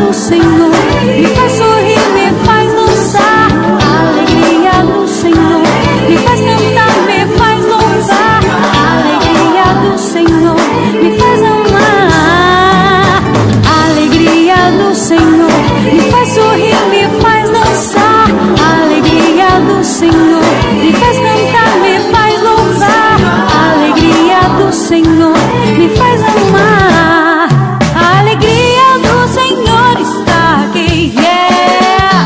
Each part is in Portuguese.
do Senhor me faz sorrir, me faz dançar. A alegria do Senhor me faz cantar, me faz louvar. A alegria do Senhor me faz amar. A alegria do Senhor me faz sorrir, me faz dançar. A alegria do Senhor me faz cantar, me faz louvar. A alegria do Senhor me faz amar. A alegria do Senhor está aqui, yeah.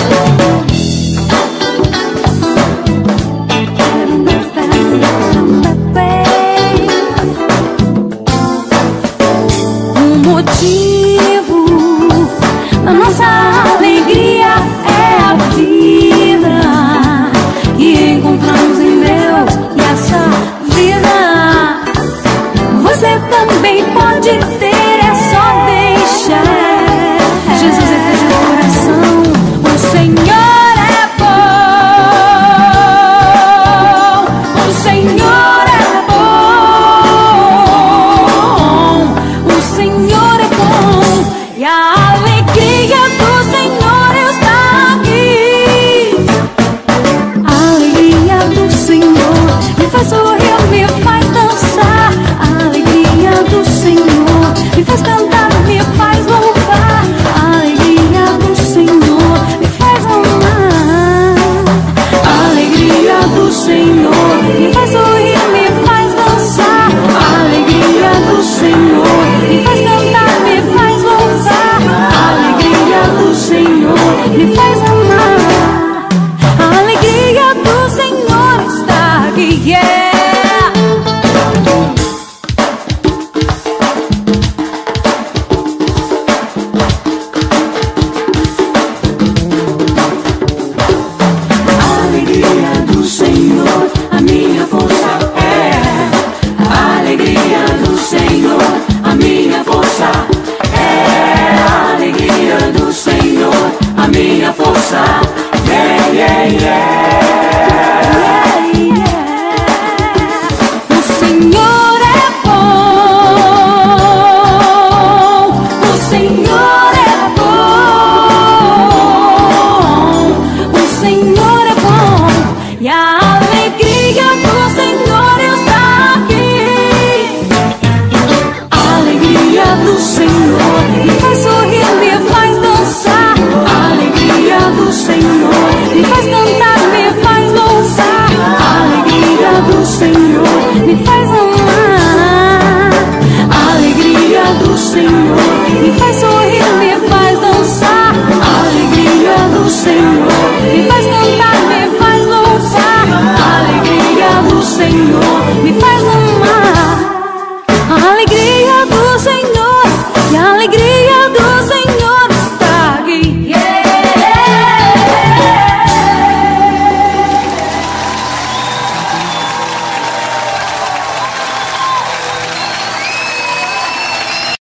O motivo da nossa alegria é a vida que encontramos em Deus. E essa vida você também pode